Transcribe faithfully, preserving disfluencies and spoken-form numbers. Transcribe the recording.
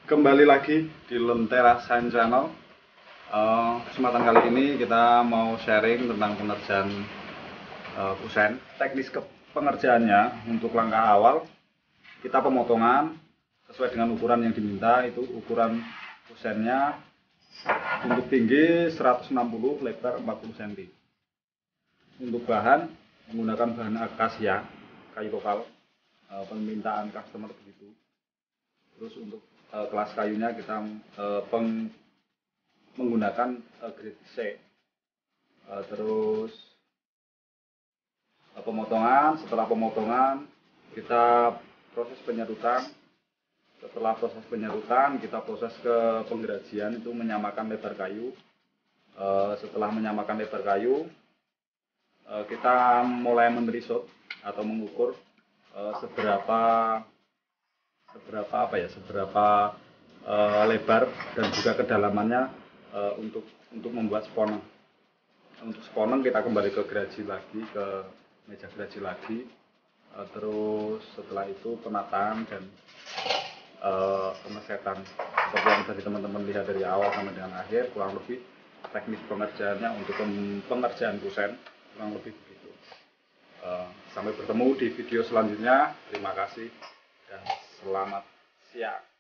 Kembali lagi di Lentera Science Channel. Uh, kesempatan kali ini kita mau sharing tentang pengerjaan uh, kusen. Teknis ke pengerjaannya untuk langkah awal kita pemotongan sesuai dengan ukuran yang diminta. Itu ukuran kusennya untuk tinggi seratus enam puluh, lebar empat puluh sentimeter. Untuk bahan menggunakan bahan akasia, kayu lokal, uh, permintaan customer begitu. Terus untuk uh, kelas kayunya kita uh, peng, menggunakan uh, grade C. Uh, terus uh, pemotongan, setelah pemotongan kita proses penyerutan. Setelah proses penyerutan kita proses ke penggerajian, itu menyamakan lebar kayu. Uh, setelah menyamakan lebar kayu uh, kita mulai menerisut atau mengukur uh, seberapa seberapa apa ya seberapa uh, lebar dan juga kedalamannya uh, untuk untuk membuat sponeng. Untuk sponeng kita kembali ke geraji lagi, ke meja geraji lagi, uh, terus setelah itu penataan dan uh, pengesetan seperti yang tadi teman-teman lihat dari awal sampai dengan akhir. Kurang lebih teknik pengerjaannya untuk pengerjaan kusen kurang lebih begitu. Uh, sampai bertemu di video selanjutnya. Terima kasih dan selamat siang.